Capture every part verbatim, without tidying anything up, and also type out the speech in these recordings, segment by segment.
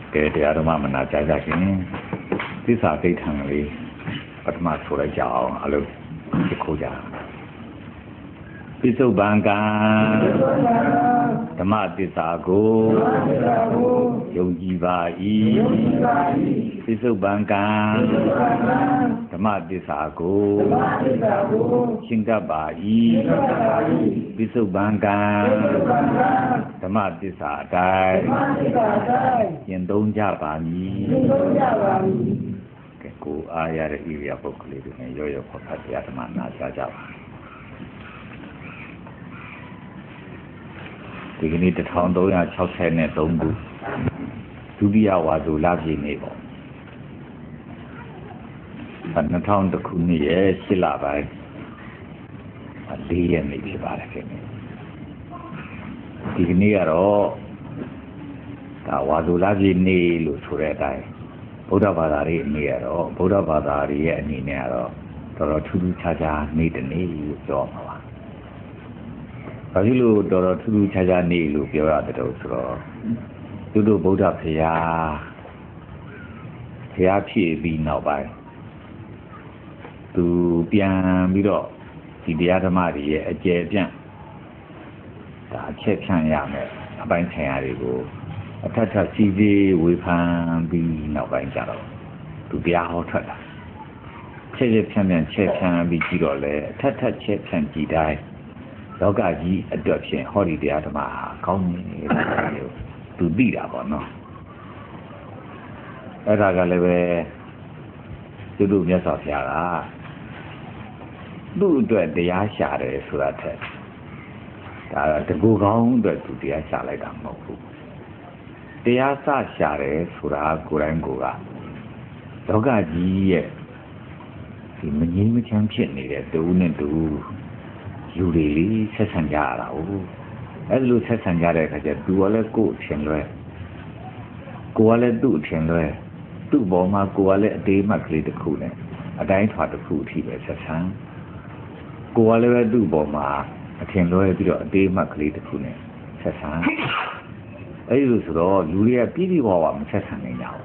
ကဲတရားဓမ္မမနာကြကြရှင်သစ္စာဒိဋ္ဌံလေးပထမဆိုလိုက်ကြအောင်အလုပ်ဒီခိုးကြပိစုပန်ကံဓမ္မသစ္စာကိုယုံကြည်ပါ၏ပိစုပန်ကံဓမ္မသစ္စာကိုရှင်းတတ်ပါ၏ပိစုပန်ကံဓမ္မသစ္စာအတိုင်းကျင့်သုံးကြပါမည်ကဲကိုအားရတဲ့ဣရိယာပုဂ္ဂလိတွေနဲ့ရောရောဖတ်ဖတ်တရားဓမ္မနာကြားကြပါဒီကနေ့တစ်ထောင်သုံးရာ၆ဆယ်နဲ့သုံးခုဒုတိယဝါဆိုလပြည့်နေ့ပေါ့နှစ်ထောင်တစ်ခုနှစ်ရဲ့ရှစ်လပိုင်းလေးရက်နေ့ဖြစ်ပါတယ်ခင်ဗျဒီကနေ့ကတော့ဒါဝါဆိုလပြည့်နေ့လို့ဆိုတဲ့အတိုင်းဗုဒ္ဓဘာသာရေးနေ့ကတော့ဗုဒ္ဓဘာသာရေးရဲ့အနေနဲ့ကတော့တော်တော်ထူးထူးခြားခြားနေ့တစ်နေ့လို့ပြောမှာပါဘာဖြစ်လို့တော်တော်ထူးထူးခြားခြားနေလို့ပြောရတယ်တော့ဆိုတော့သူတို့ဗုဒ္ဓဘုရားဘုရားဖြစ်ပြီးနောက်ပိုင်းသူပြန်ပြီးတော့ဒီတရားဓမ္မတွေရဲ့အကျယ်ပြန့်ဒါအချက်ဖြန့်ရမယ်အပိုင်းဆိုင်ရာတွေကိုအထက်ထပ်စီးစီးဝေဖန်ပြီးနောက်ပိုင်းကျတော့သူတရားဟောထွက်တာချက်ချက်ဖြန့်ဖြန့်ချက်ဖြန့်ပြီးကြည့်တော့လေအထက်ထပ်ချက်ဖြန့်ကြည့်တိုင်းလောကကြီးအတွက်ဖြင့်ဟောဒီတရားဓမ္မဟာကောင်းနေတယ်လို့သူသိတာပေါ့နော်အဲ့ဒါကလည်းပဲသူတို့မြတ်စွာဘုရားကသူ့အတွက်တရားရှာတယ်ဆိုတာထက်ဒါတကူကောင်းအတွက်သူတရားရှာလိုက်တာမဟုတ်ဘူးတရားစရှာတယ်ဆိုတာကိုယ်တိုင်ကိုယ်ကလောကကြီးရဲ့ဒီမငြိမ်းမချမ်းဖြစ်နေတဲ့တူနဲ့တူလူတွေလေးဆက်ဆံကြရတာဟုတ်အဲ့လိုဆက်ဆံကြတဲ့အခါကျသူကလည်းကိုယ်ထင်လွဲကိုယ်ကလည်းသူ့ထင်လွဲသူ့ဘောမှာကိုယ်ကလည်းအသေးမှတ်ကလေးတစ်ခုနဲ့အတိုင်းထွာတစ်ခုအထိပဲဆက်ဆံကိုယ်ကလည်းပဲသူ့ဘောမှာအထင်လွဲပြီးတော့အသေးမှတ်ကလေးတစ်ခုနဲ့ဆက်ဆံအဲ့လိုဆိုတော့လူတွေကပြည့်ပြည့်ဝဝမဆက်ဆံနိုင်ကြဘူး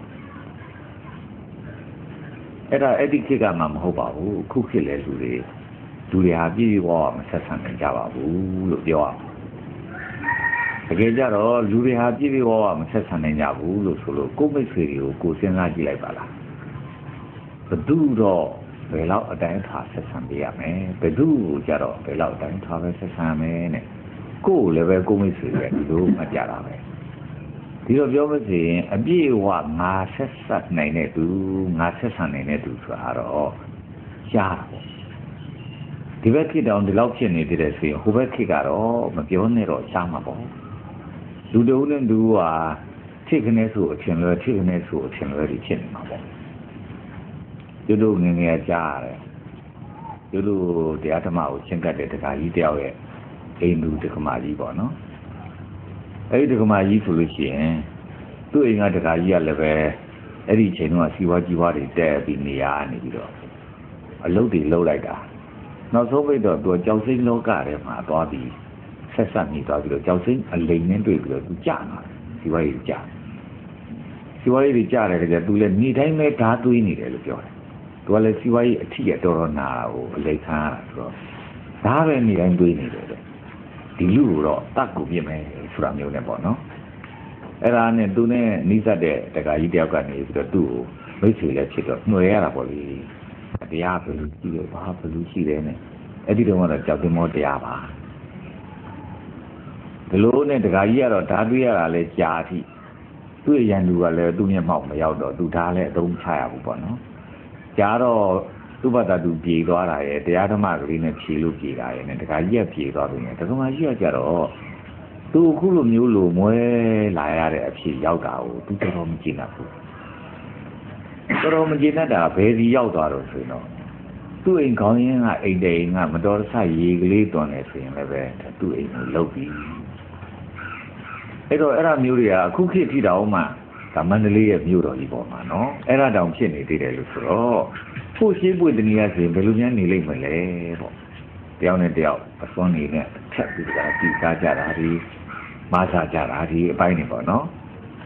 အဲ့ဒါအဲ့ဒီခေတ်ကမှမဟုတ်ပါဘူးအခုခေတ်လဲလူတွေလူတွေဟာပြည့်ပြည့်ဝဝမဆက်ဆံနိုင်ကြပါဘူးလို့ပြောအောင်တကယ်ကြတော့လူတွေဟာပြည့်ပြည့်ဝဝမဆက်ဆံနိုင်ကြဘူးလို့ဆိုလို့ကိုယ်မိတ်ဆွေတွေကိုကိုယ်စဉ်းစားကြည့်လိုက်ပါလားဘယ်သူတော့ဘယ်လောက်အတိုင်းထားဆက်ဆံပေးရမယ်ဘယ်သူကြတော့ဘယ်လောက်အတိုင်းထားပဲဆက်ဆံမယ်နဲ့ကိုယ်လည်းပဲကိုယ်မိတ်ဆွေတွေဒီလိုမှကြတာပဲဒီတော့ပြောမစီရင်အပြည့်ဝငါဆက်ဆက်နိုင်တဲ့သူငါဆက်ဆံနိုင်တဲ့သူဆိုတာတော့ရှားတယ်ဒီဘက်ခေတ်တောင်ဒီလောက်ဖြစ်နေသေးတယ်ဆိုရင်ဟိုဘက်ခေတ်ကတော့မပြောနဲ့တော့ရှားမှာပေါ့လူတဦးနဲ့လူဟာထိခနဲ့ဆိုအထင်လွဲထိခနဲ့ဆိုအထင်လွဲတွေဖြစ်နေမှာပေါ့သူတို့ငငယ်ကြားရတယ်သူတို့တရားဓမ္မကိုရှင်းတတ်တဲ့တရားကြီးတယောက်ရဲ့အိမ်သူတက္ကမကြီးပေါ့နော်အဲ့ဒီတက္ကမကြီးဆိုလို့ရှိရင်သူ့အိမ်ကတက္ကကြီးကလည်းပဲအဲ့ဒီချိန်တုန်းကစီဝါကြီးဝါတွေတက်ပြီးနေရနေပြီးတော့အလုပ်တွေလုပ်လိုက်တာနောက်ဆုံးပိတ်တော့သူကြောက်စိမ့်လောကထဲမှာသွားပြီးဆက်ဆက်နေသွားပြီးတော့ကြောက်စိမ့်အလိမ်နဲ့တွေ့ပြီးတော့သူကြာလာစီဝါကြီးကြာစီဝါကြီးကြာတယ်ကြသူလည်းနေတိုင်းပဲဓာသွေးနေတယ်လို့ပြောတယ်သူကလည်းစီဝါကြီးအထီးရတော်တော်နာဟိုအလိမ်ခံရတာဆိုတော့ဓာပဲနေတိုင်းသွေးနေတယ်ဒီလူတော့တတ်ကိုပြစ်မယ်ဆိုတာမျိုးနဲ့ပေါ့နော်အဲ့ဒါနဲ့သူနဲ့နှိစက်တဲ့တက္ကကြီးတယောက်ကနေပြီးတော့သူ့ကိုမိတ်ဆွေလည်းဖြစ်တော့နှွယ်ရတာပေါ့လေတရားဘယ်လိုကြည့်လဲဘာဘယ်လိုရှိလဲနဲ့အဲ့ဒီတော့ကတော့ကြောက်တင်မောတရားပါဒီလိုနဲ့တက္ကကြီးကတော့ဓာတွေ့ရတာလဲကြာအထိသူ့ရန်သူကလည်းသူ့မျက်မှောက်မရောက်တော့သူဓာလည်းအသုံးချရဘူးပေါ့နော်ကြာတော့သူ့ဘာသာသူပြေသွားတာရဲ့တရားဓမ္မကလေးနဲ့ဖြေလို့ပြေတာရဲ့နဲ့တက္ကကြီးကပြေသွားပြီနဲ့တက္ကမကြီးကကြတော့သူအခုလိုမျိုးလိုမွဲလာရတဲ့အဖြစ်ရောက်တာကိုသူတော်တော်မကျေနပ်ဘူးတော်တော်မကျေနပ်တာဘယ်စီရောက်သွားတော့ဆိုရင်တော့သူ့အိမ်ခေါင်းရင်းကအိမ်တိန်ကမတော်တဆရေကလေးတွန်နေဆိုရင်လည်းပဲသူ့အိမ်ကိုလှုပ်ပြီးအဲ့တော့အဲ့ဒါမျိုးတွေကအခုခေတ်ထိတောင်မှဒါမန္တလေးရဲ့မြို့တော်ကြီးပေါ်မှာနော်အဲ့ဒါတောင်ဖြစ်နေသေးတယ်လို့ဆိုတော့ဖို့ရှိပွေတနည်းအားဖြင့်ဘယ်လိုများနေလိမ့်မလဲပေါ့တယောက်နဲ့တယောက်အစွမ်းနေနဲ့ထပ်ပြီးကြတာဒီကားကြတာဒီမားစားကြတာဒီအပိုင်းနေပေါ့နော်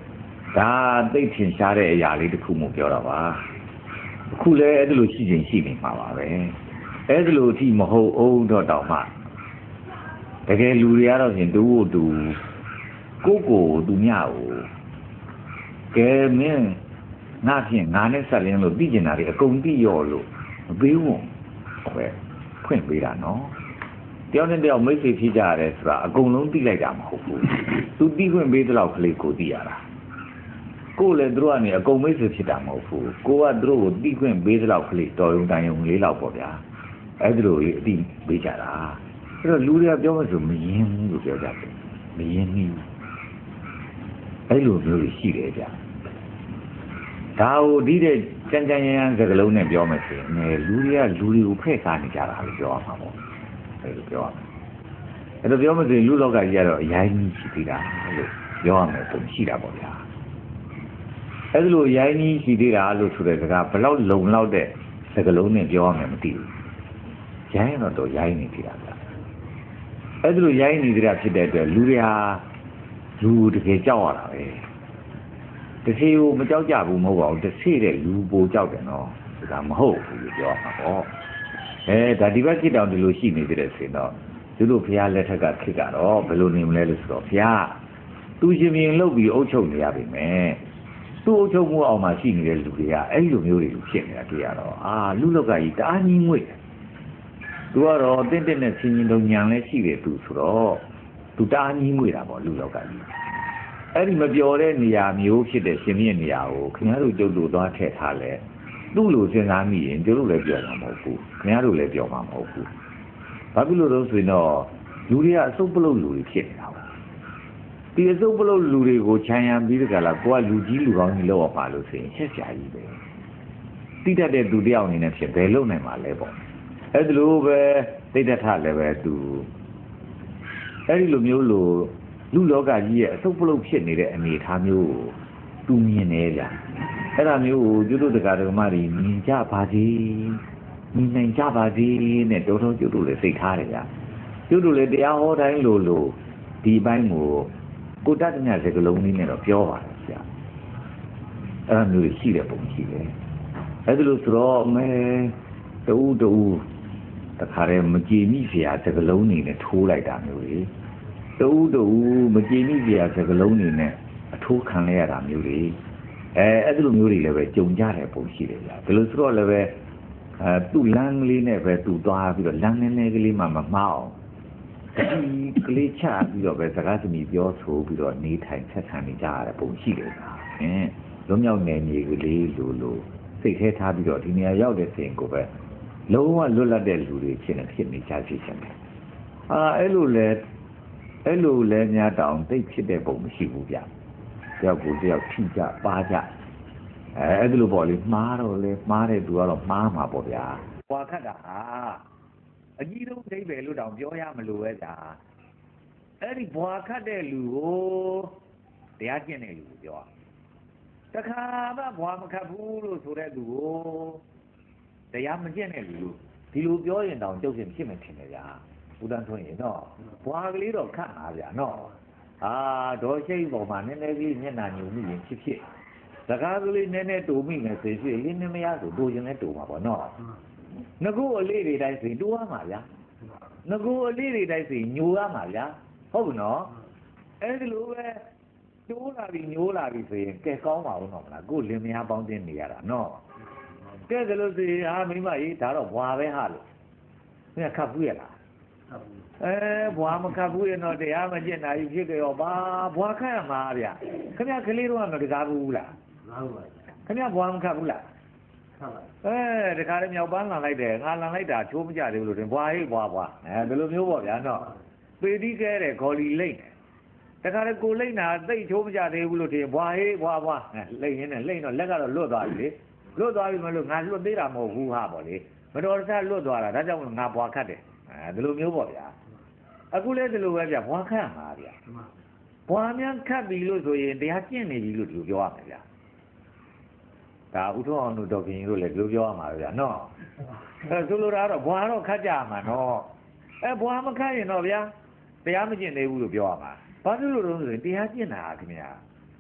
ဒါသိထင်ရှားတဲ့အရာလေးတစ်ခုမျိုးပြောတာပါအခုလဲအဲ့ဒါလိုရှိချင်းရှိနေမှာပါပဲအဲ့ဒါလိုအထိမဟုတ်အောင်တော့တောင်မှတကယ်လူတွေကတော့ရှင်တူတူကိုကိုသူမြကိုကဲမင်းငါဖြင့်ငါနဲ့ဆက်လင်းလို့သိကျင်တာတွေအကုန်သိရောလို့မပေးဘူးပဲဖွင့်ပေးတာနော်တယောက်နဲ့တယောက်မိတ်ဆွေဖြစ်ကြရတယ်ဆိုတာအကုန်လုံးသိလိုက်တာမဟုတ်ဘူးသူသိခွင့်ပေးတဲ့လောက်ကလေးကိုသိရတာကိုလည်းသူတို့ကနေအကုန်မိတ်ဆွေဖြစ်တာမဟုတ်ဘူးကိုကသူတို့ကိုသိခွင့်ပေးတဲ့လောက်ကလေးတော်ရုံတန်ရုံလေးလောက်ပေါ့ဗျာအဲ့ဒီလိုလေးအတိပေးကြတာအဲ့တော့လူတွေကပြောမှဆိုမရင်းဘူးလို့ပြောကြတယ်မရင်းဘူးအဲ့လိုမျိုးရှိတယ်ဗျာဒါကိုဒီတဲ့ကြမ်းကြမ်းရမ်းရမ်းစကားလုံးနဲ့ပြောမယ်ဆိုရင်လူတွေကလူတွေကိုဖဲ့ကားနေကြတာလို့ပြောရမှာပေါ့အဲ့လိုပြောရမယ်အဲ့တော့ပြောမှဆိုရင်လူလောကကြီးကတော့အရင်ကြီးရှိသေးတာလို့ပြောရမယ်ဆိုရှိတာပေါ့ဗျာအဲ့ဒီလိုအရင်ကြီးရှိသေးတာလို့ဆိုတဲ့စကားဘယ်လောက်လုံလောက်တဲ့စကားလုံးနဲ့ပြောရမယ်မသိဘူးရိုင်းတော့တော့ရိုင်းနေသေးတာဗျအဲ့ဒီလိုရိုင်းနေသေးတာဖြစ်တဲ့အတွက်လူတွေဟာလူတကယ်ကြောက်ရတာပဲတစ်စီကိုမကြောက်ကြဘူးမဟုတ်ပါဘူးတစ်စီတဲ့လူပိုကြောက်တယ်နော်ဒါမဟုတ်ဘူးလို့ပြောမှာပေါ့အဲဒါဒီဘက်ဖြစ်တောင်ဒီလိုရှိနေသေးတယ်ဆိုရင်တော့သူတို့ဘုရားလက်ထက်ကခစ်ကတော့ဘယ်လိုနေမလဲလို့ဆိုတော့ဘုရားသူရှင်မြင်လုပ်ပြီးအုပ်ချုပ်နေရပြီမယ်သူ့အုပ်ချုပ်မှုအောင်မှာရှိနေတဲ့လူတွေကအဲ့လိုမျိုးတွေဖြစ်နေတာတွေ့ရတော့အာလူလောကကြီးတအားကြီးငွေ့တယ်သူကတော့တင့်တင့်နဲ့ဆင်းရင်တော့ညံလဲရှိတယ်သူဆိုတော့သူတအားကြီးငွေ့တာပေါ့လူလောကကြီးအဲ့ဒီမပြောတဲ့နေရာမျိုးဖြစ်တဲ့ရှင်မြင့်နေရာကိုခင်ဗျားတို့ကြုတ်လို့သွားထည့်ထားလဲသူ့လိုစဉ်းစားမိရင်ကျတို့လည်းပြောမှာမဟုတ်ဘူးခင်ဗျားတို့လည်းပြောမှာမဟုတ်ဘူးဘာဖြစ်လို့လဲဆိုရင်တော့လူတွေကအစုပ်ပလုတ်လူတွေဖြစ်နေတာပေါ့ဒီအစုပ်ပလုတ်လူတွေကိုခြံရံပြီးတကလားကိုကလူကြီးလူကောင်းကြီးလောက်အောင်ပါလို့ဆိုရင်ချက်ချာကြီးပဲတိတတ်တဲ့သူတယောက်အနေနဲ့ဖြစ်ဘယ်လုံနိုင်မှာလဲပေါ့အဲ့ဒီလိုပဲသိတတ်ထလည်းပဲသူအဲ့ဒီလိုမျိုးလို့လူလောကကြီးရဲ့အစုပ်ပလုတ်ဖြစ်နေတဲ့အနေအထားမျိုးကိုသူမြင်နေကြအဲ့ဒါမျိုးကိုကျွတ်တို့တရားဓမ္မတွေမြင်ကြပါစေမြင်နိုင်ကြပါစေနဲ့တော်တော်ကျွတ်တို့လည်းစိတ်ထားတယ်ဗျာကျွတ်တို့လည်းတရားဟောတိုင်းလို့လို့ဒီဘိုင်းကိုကိုတတ်တဲ့စကလုံးလေးနဲ့တော့ပြောပါတယ်ဗျာအဲ့ဒါမျိုးရှိတဲ့ပုံရှိတယ်အဲ့ဒါလို့ဆိုတော့မဲတူတူတခါတည်းမကြည်မိเสียစကလုံးနေနဲ့ထိုးလိုက်တာမျိုးလေတူတူမကြည်မိเสียစကလုံးနေနဲ့အထိုးခံလိုက်ရတာမျိုးတွေအဲအဲ့ဒီလိုမျိုးတွေလည်းပဲကြုံကြတဲ့ပုံရှိတယ်ဗျာဒါလို့ဆိုတော့လည်းပဲအဲသူ့လမ်းလေးနဲ့ပဲသူသွားပြီးတော့လမ်းနည်းနည်းကလေးမှမမှားအောင်ဒီကလေးချပြီးတော့ပဲစကားသမီးပြောဆိုပြီးတော့နေထိုင်ဆက်ဆံနေကြရတဲ့ပုံရှိတယ်ဗျာအင်းလွန်မြောက်နယ်မြေကလေးလိုလိုစိတ်ထဲထားပြီးတော့ဒီနေရာရောက်တဲ့ချိန်ကိုပဲလုံးဝလွတ်လပ်တဲ့လူတွေဖြစ်နေဖြစ်နေကြစီချင်တယ်အာအဲ့လိုလဲအဲ့လိုလဲများတောင်သိဖြစ်တဲ့ပုံမရှိဘူးဗျာတယောက်ကိုတယောက်ထိကြပါကြအဲအဲ့ဒါလိုပေါ့လေမှားတော့လေမှားတဲ့သူကတော့မှားမှာပေါ့ဗျာဘွာခတ်တာဟာအကြီးဆုံးဒိဗ္ဗေလို့တောင်ပြောရမလို့ပဲဗျာအဲ့ဒီဘွာခတ်တဲ့လူကိုတရားကျင့်တဲ့လူကိုပြောတခါမှဘွာမခတ်ဘူးလို့ဆိုတဲ့လူကိုတရားမကျင့်တဲ့လူလို့ဒီလိုပြောရင်တောင်ကြုတ်ရှင်ဖြစ်မယ်ထင်တယ်ဗျာဘုရားထွန်းရင်တော့ဘွာကလေးတော့ခတ်မှာဗျာနော်အာဒေါ်ရှိတ်ပေါ်မှာနည်းနည်းလေးမျက်နှာညူမိရင်ဖြစ်ဖြစ်စကားကလေးနည်းနည်းတူမိမယ်ဆိုရင်လင်းနေမရဆိုတူရင်လည်းတူမှာပေါ့နော်ငကူအလေးတွေတိုင်းဆိုရင်တူရမှာဗျာငကူအလေးတွေတိုင်းဆိုရင်ညိုရမှာဗျာဟုတ်ဘူးနော်အဲ့ဒီလိုပဲတိုးလာပြီညိုးလာပြီဆိုရင်ကဲကောင်းပါဦးနော်မလားကိုလင်းမရပေါင်းတင်နေရတာနော်ကဲဒါလို့ဆိုရင်ဟာမိမကြီးဒါတော့ဘွာပဲဟာလို့မင်းခတ်ဘူးရလားအဲဘွာမခတ်ဘူးရင်တော့တရားမကျင့်တာကြီးဖြစ်ကြရောဘာဘွာခတ်ရမှာဗျာခင်ဗျကလေးတော့မတကားဘူးလားဟုတ်ပါခင်ဗျဘွာမခတ်ဘူးလားဟုတ်ပါအဲတခါတည်းမြောက်ပန်းလန်လိုက်တယ်ငါလန်လိုက်တာချိုးမကြသေးဘူးလို့တင်ဘွာဟိဘွာဘွာအဲဒီလိုမျိုးပေါ့ဗျာနော်ပေတိကဲတယ်ခေါ်လီလိမ့်တယ်တခါတည်းကိုလိမ့်တာသိချိုးမကြသေးဘူးလို့တင်ဘွာဟိဘွာဘွာလိမ့်ရင်းနဲ့လိမ့်တော့လက်ကတော့လွတ်သွားပြီလေလွတ်သွားပြီမလို့ငါလွတ်သေးတာမဟုတ်ဘူးဟာပေါ့လေမတော်တဆလွတ်သွားတာဒါကြောင့်ငါဘွာခတ်တယ်အဲဒီလိုမျိုးပေါ့ဗျာအခုလဲဒီလိုပဲဗျာဘွာခတ်မှာဗျာဘွာများခတ်ပြီလို့ဆိုရင်တရားကျင့်နေပြီလို့ဒီလိုပြောရမယ်ဗျာဒါဥထုံအောင်တို့တော်ခင်တို့လည်းဒီလိုပြောရမှာဗျာနော်အဲဆိုလိုတာတော့ဘွာတော့ခတ်ကြမှာနော်အဲဘွာမခတ်ရင်တော့ဗျာတရားမကျင့်သေးဘူးလို့ပြောရမှာဘာဖြစ်လို့လဲဆိုရင်တရားကျင့်တာခင်ဗျာဘ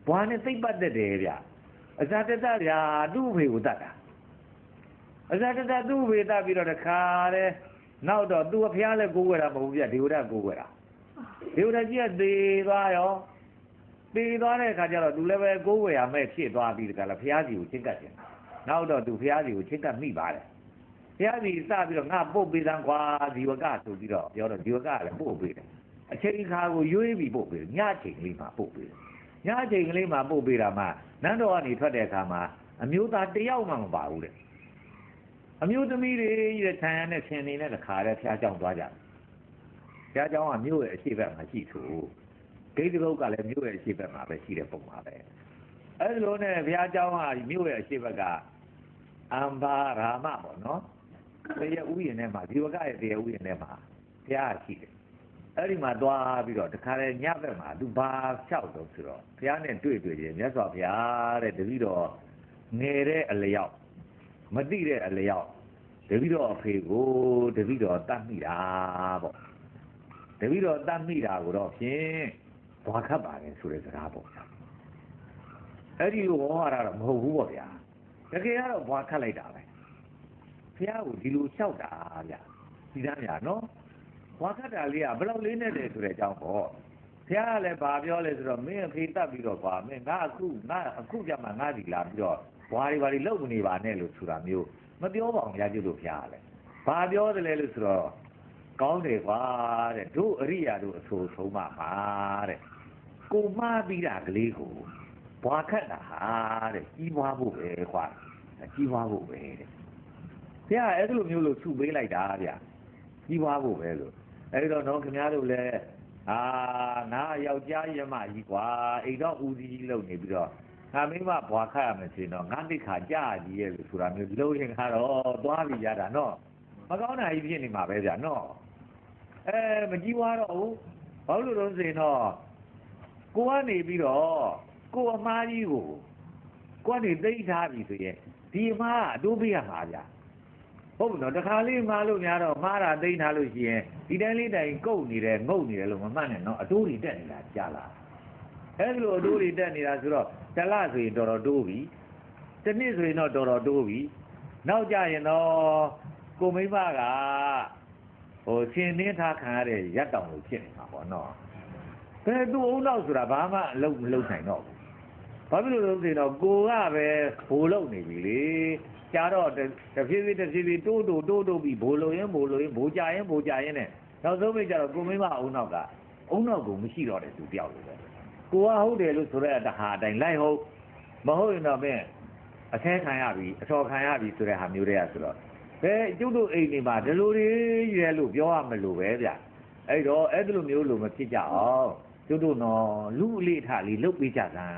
ဘွားနဲ့သိပ်ပတ်သက်တယ်ဗျအဇာတတဗျာသူ့အဖေကိုတတ်တာအဇာတတသူ့အဖေတတ်ပြီးတော့တခါတဲ့နောက်တော့သူ့အဖေကလည်းကိုးကွယ်တာမဟုတ်ဘူးဗျဒေဝဒကိုးကွယ်တာဒေဝဒကြီးကသေသွားရောသေသွားတဲ့အခါကျတော့သူလည်းပဲကိုးကွယ်ရမဲ့ဖြစ်သွားပြီးတခါလားဘုရားကြီးကိုချင်းကပ်ခြင်းနောက်တော့သူဘုရားကြီးကိုချင်းကပ်မိပါတယ်ဘုရားကြီးစပြီးတော့ငါပုတ်ပေးစမ်းကွာဒီဝကဆိုပြီးတော့ပြောတော့ဒီဝကလည်းပို့ပေးတယ်အချိန်ခါကိုရွေးပြီးပို့ပေးညချိန်ကလေးမှာပို့ပေးညချိန်ကလေးမှာပို့ပေးတာမှနန်းတော်ကနေထွက်တဲ့အခါမှာအမျိုးသားတယောက်မှမပါဘူးတဲ့အမျိုးသမီးတွေရဲ့ခြံရနဲ့ရှင်နေနဲ့တခါတည်းဖျားကြောင်သွားကြတယ်ဖျားကြောင်ကမြို့ရဲ့အရှိဘက်မှာရှိသူဂိတ်တုပ်ကလည်းမြို့ရဲ့အရှိဘက်မှာပဲရှိတဲ့ပုံပါပဲအဲဒီလိုနဲ့ဘုရားကျောင်းကမြို့ရဲ့အရှိဘက်ကအမ္ဘာရာမပေါ့နော်တရားဥယျာဉ်ထဲမှာဒီဝကရဲ့တရားဥယျာဉ်ထဲမှာဘုရားရှိတယ်အဲ့ဒီမှာသွားပြီးတော့တခါလေညဘက်မှာသူဘာလျှောက်တော့ဆိုတော့ဘုရားနဲ့တွေ့တွေ့ရင်မြတ်စွာဘုရားတဲ့တပည့်တော်ငယ်တဲ့အလျောက်မသိတဲ့အလျောက်တပည့်တော်အဖေကိုတပည့်တော်တတ်မိတာပေါ့တပည့်တော်တတ်မိတာကိုတော့ဖြင့်ဘွာခတ်ပါလေဆိုတဲ့စကားပေါ့အဲ့ဒီလိုဟောရတာမဟုတ်ဘူးပေါ့ဗျာတကယ်ကတော့ဘွာခတ်လိုက်တာပဲဘုရားကိုဒီလိုလျှောက်တာဗျာဒီသားညာနော်ဘွာခတ်တာလေးကဘယ်လောက်လေးနဲ့တယ်ဆိုတဲ့အကြောင်းပေါ့ဘုရားကလည်းဘာပြောလဲဆိုတော့မင်းအဖေတတ်ပြီးတော့ကွာမင်းငါအခုငါအခုကြမှာငါဒီလာပြီးတော့ဘွာတွေဘာတွေလုပ်နေပါနဲ့လို့ဆိုတာမျိုးမပြောပါဘူးဘုရားကျတို့ဘုရားကလည်းဘာပြောတယ်လဲလို့ဆိုတော့ကောင်းတယ်ကွာတဲ့တို့အရိယာတို့အဆိုဆုံးမှာပါတဲ့ကိုမှားပြီးတာကလေးကိုဘွာခတ်တာဟာတဲ့ကြီးပွားဖို့ပဲကွာကြီးပွားဖို့ပဲတဲ့ဘုရားအဲ့လိုမျိုးလို့စုပေးလိုက်တာဗျာကြီးပွားဖို့ပဲလို့အဲ့တော့တော့ခင်ဗျားတို့လည်းအာငါယောက်ျားရမကြီးကွာအိမ်တော့ဦးစီးကြီးလုပ်နေပြီးတော့ငါမိမဘွာခတ်ရမယ်ဆိုရင်တော့ငါတိခါကြာကြီးရဲ့လို့ဆိုတာမျိုးလုံးရင်ကတော့သွားပြီးရတာနော်မကောင်းတာကြီးဖြစ်နေမှာပဲဗျာနော်အဲမကြီးပွားတော့ဘူးဘာလို့လို့ဆိုရင်တော့ကိုကနေပြီးတော့ကိုအမားကြီးကိုကိုကနေသိထားပြီဆိုရင်ဒီအမားကအတိုးပေးရမှာဗျာဟုတ်ဘူးနော်တခါလေးမားလို့များတော့မားတာသိထားလို့ရှိရင်ဒီတိုင်းလေးတိုင်ကုတ်နေတယ်ငုတ်နေတယ်လို့မမှတ်နဲ့နော်အတိုးတွေတက်နေတာကြားလားအဲဒီလိုအတိုးတွေတက်နေတာဆိုတော့တစ်လဆိုရင်တော်တော်တိုးပြီတစ်နှစ်ဆိုရင်တော့တော်တော်တိုးပြီနောက်ကြရင်တော့ကိုမိမကဟိုရှင်နှင်းထားခံရတဲ့ရက်တောင်လို့ဖြစ်နေတာပေါ့နော်ဘယ်သူ့အုံနောက်ဆိုတာဘာမှအလုပ်မလုပ်နိုင်တော့ဘူးဘာဖြစ်လို့လဲဆိုတော့ကိုကပဲဘိုးလုံနေပြီလေကြားတော့တဖြည်းဖြည်းတဖြည်းဖြည်းတိုးတိုးတိုးတိုးပြီးဘိုးလုံရင်ဘိုးလုံရင်ဘိုးကြရင်ဘိုးကြရင်နဲ့နောက်ဆုံးမိကြတော့ကိုမိမအုံနောက်ကအုံနောက်ကိုမရှိတော့တဲ့သူတယောက်လိုပဲကိုကဟုတ်တယ်လို့ဆိုတဲ့တခါအတိုင်းလိုက်ဟုတ်မဟုတ်ရင်တော့မင်းအဆဲခံရပြီအထော်ခံရပြီဆိုတဲ့ဟာမျိုးတွေကဆိုတော့ဘယ်ကျုပ်တို့အိမ်နေမှာဒီလိုတွေရွယ်လို့ပြောရမလို့ပဲဗျအဲ့တော့အဲ့ဒီလိုမျိုးလို့မဖြစ်ကြအောင်ကျုပ်တို့နော်လူအလေးထားလေးလုပ်ပေးကြစမ်း